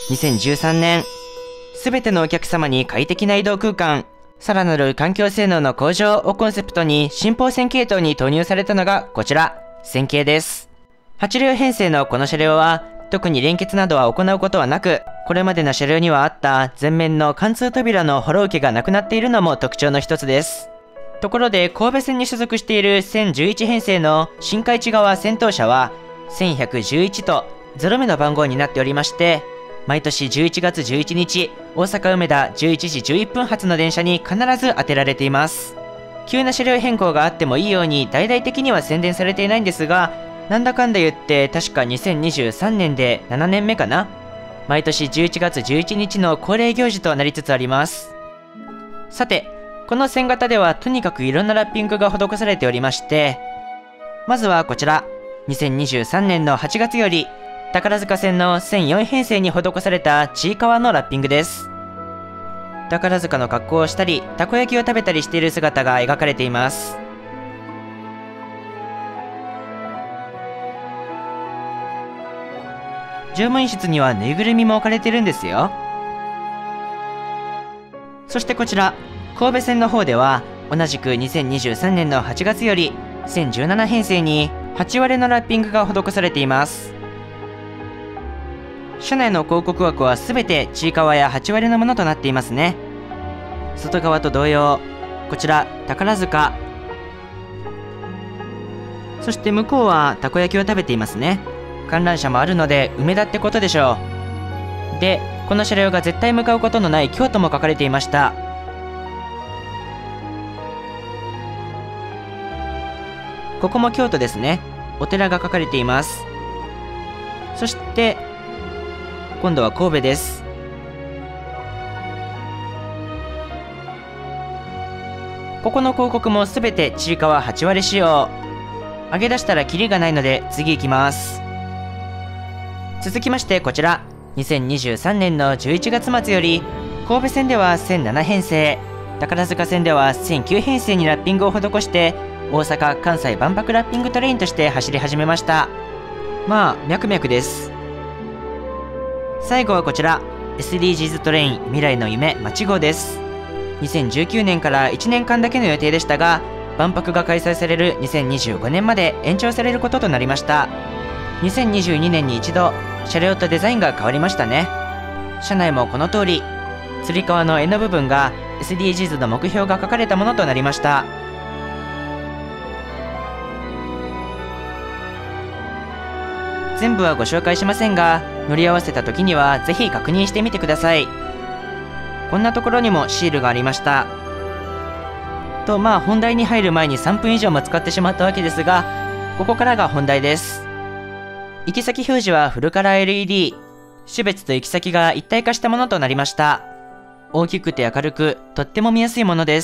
2013年、すべてのお客様に快適な移動空間、さらなる環境性能の向上をコンセプトに新宝1000系統に投入されたのがこちら、1000系です。8両編成のこの車両は、特に連結などは行うことはなく、これまでの車両にはあった前面の貫通扉のホロ受けがなくなっているのも特徴の一つです。ところで神戸線に所属している1011編成の新海地側先頭車は1111と0目の番号になっておりまして、毎年11月11日、大阪梅田11時11分発の電車に必ず当てられています。急な車両変更があってもいいように大々的には宣伝されていないんですが、なんだかんだ言って確か2023年で7年目かな。毎年11月11日の恒例行事となりつつあります。さて、この1000型ではとにかくいろんなラッピングが施されておりまして、まずはこちら、2023年の8月より宝塚線の1004編成に施されたちいかわのラッピングです。宝塚の格好をしたり、たこ焼きを食べたりしている姿が描かれています。乗務員室にはぬいぐるみも置かれてるんですよ。そしてこちら、神戸線の方では同じく2023年の8月より1017編成に8割のラッピングが施されています。車内の広告枠は全てちいかわや8割のものとなっていますね。外側と同様、こちら宝塚、そして向こうはたこ焼きを食べていますね。観覧車もあるので梅田ってことでしょう。で、この車両が絶対向かうことのない京都も書かれていました。ここも京都ですね。お寺が書かれています。そして今度は神戸です。ここの広告もすべてちいかわ8割仕様。上げ出したらキリがないので次行きます。続きましてこちら、2023年の11月末より神戸線では1007編成、宝塚線では1009編成にラッピングを施して大阪・関西万博ラッピングトレインとして走り始めました。まあ脈々です。最後はこちら、 SDGs トレイン未来の夢まち号です。2019年から1年間だけの予定でしたが、万博が開催される2025年まで延長されることとなりました。2022年に一度車両とデザインが変わりましたね。車内もこの通り、つり革の柄の部分が SDGs の目標が書かれたものとなりました。全部はご紹介しませんが、乗り合わせた時にはぜひ確認してみてください。こんなところにもシールがありました。と、まあ本題に入る前に3分以上も使ってしまったわけですが、ここからが本題です。行き先表示はフルカラー LED、種別と行き先が一体化したものとなりました。大きくて明るく、とっても見やすいものです。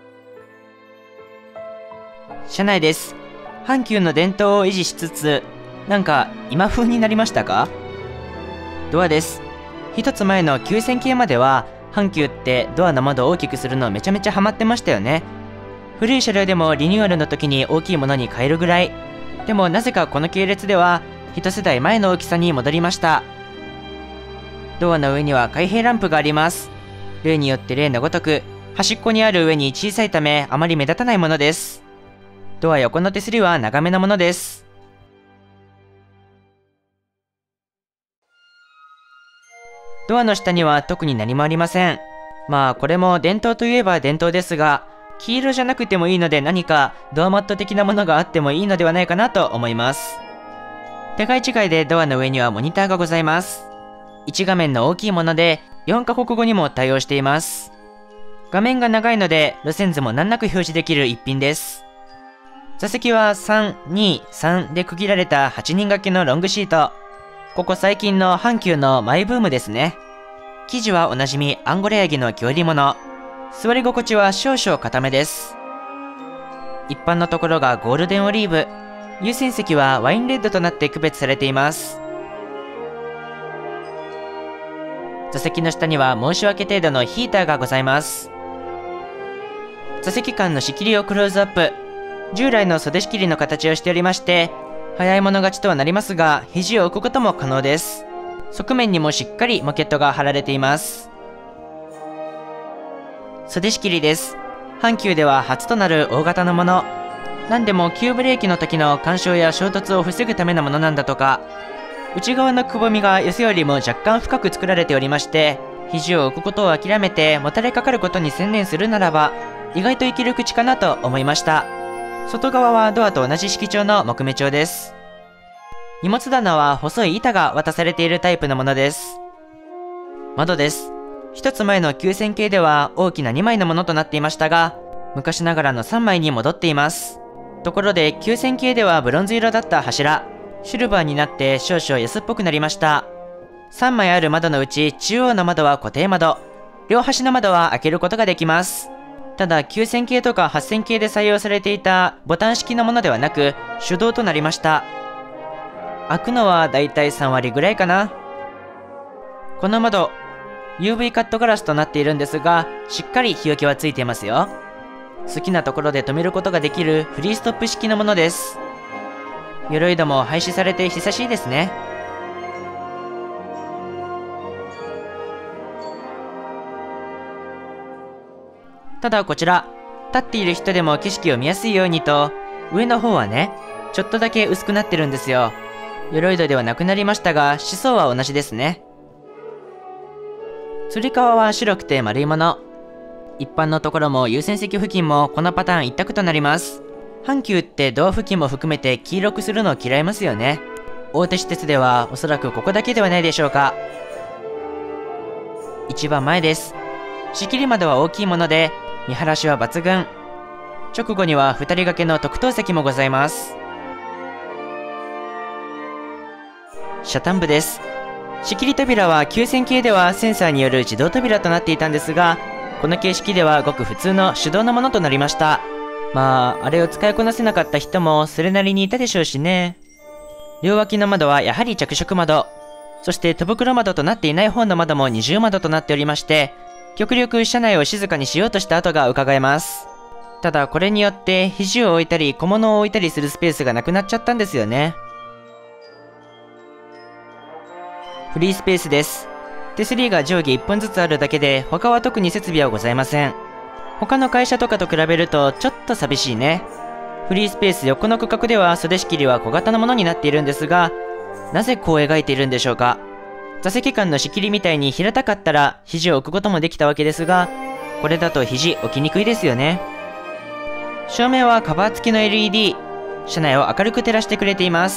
車内です。阪急の伝統を維持しつつ、なんか今風になりましたか？ドアです。一つ前の9000系までは阪急ってドアの窓を大きくするのめちゃめちゃハマってましたよね。古い車両でもリニューアルの時に大きいものに変えるぐらい。でもなぜかこの系列では一世代前の大きさに戻りました。ドアの上には開閉ランプがあります。例によって例のごとく端っこにある上に小さいためあまり目立たないものです。ドア横の手すりは長めなものです。ドアの下には特に何もありません。まあこれも伝統といえば伝統ですが、黄色じゃなくてもいいので何かドアマット的なものがあってもいいのではないかなと思います。互い違いでドアの上にはモニターがございます。1画面の大きいもので4カ国語にも対応しています。画面が長いので路線図も難なく表示できる一品です。座席は3、2、3で区切られた8人掛けのロングシート。ここ最近の阪急のマイブームですね。生地はおなじみアンゴレヤギの強理物。座り心地は少々固めです。一般のところがゴールデンオリーブ。優先席はワインレッドとなって区別されています。座席の下には申し訳程度のヒーターがございます。座席間の仕切りをクローズアップ。従来の袖仕切りの形をしておりまして、早い者勝ちとはなりますが、肘を置くことも可能です。 側面にもしっかりモケットが貼られています。袖仕切りです。阪急では初となる大型のもの。何でも急ブレーキの時の干渉や衝突を防ぐためのものなんだとか。内側のくぼみがよそよりも若干深く作られておりまして、肘を置くことを諦めてもたれかかることに専念するならば、意外といける口かなと思いました。外側はドアと同じ色調の木目調です。荷物棚は細い板が渡されているタイプのものです。窓です。一つ前の9000系では大きな2枚のものとなっていましたが、昔ながらの3枚に戻っています。ところで9000系ではブロンズ色だった柱、シルバーになって少々安っぽくなりました。3枚ある窓のうち中央の窓は固定窓、両端の窓は開けることができます。ただ9000系とか8000系で採用されていたボタン式のものではなく手動となりました。開くのはだいたい3割ぐらいかな。この窓 UV カットガラスとなっているんですが、しっかり日よけはついていますよ。好きなところで止めることができるフリーストップ式のものです。鎧戸も廃止されて久しいですね。ただこちら、立っている人でも景色を見やすいようにと、上の方はね、ちょっとだけ薄くなってるんですよ。鎧戸ではなくなりましたが、思想は同じですね。つり革は白くて丸いもの。一般のところも優先席付近もこのパターン一択となります。阪急ってドア付近も含めて黄色くするのを嫌いますよね。大手私鉄ではおそらくここだけではないでしょうか。一番前です。仕切り窓は大きいもので、見晴らしは抜群。直後には2人掛けの特等席もございます。遮端部です。仕切り扉は9000系ではセンサーによる自動扉となっていたんですが、この形式ではごく普通の手動のものとなりました。まあ、あれを使いこなせなかった人もそれなりにいたでしょうしね。両脇の窓はやはり着色窓。そして戸袋窓となっていない方の窓も二重窓となっておりまして、極力車内を静かにしようとした跡が伺えます。ただこれによって肘を置いたり小物を置いたりするスペースがなくなっちゃったんですよね。フリースペースです。手すりが上下1本ずつあるだけで他は特に設備はございません。他の会社とかと比べるとちょっと寂しいね。フリースペース横の区画では袖仕切りは小型のものになっているんですが、なぜこう描いているんでしょうか。座席間の仕切りみたいに平たかったら肘を置くこともできたわけですが、これだと肘置きにくいですよね。照明はカバー付きの LED、車内を明るく照らしてくれています。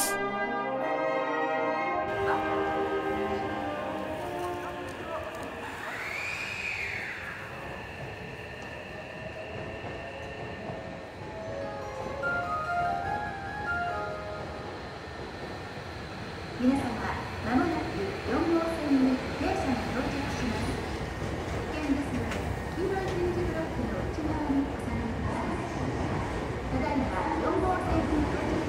皆様、まもなく4号線に電車が到着します。危険ですので、黄色い点字ブロックの内側にお下がりください。ただいま4号線に到着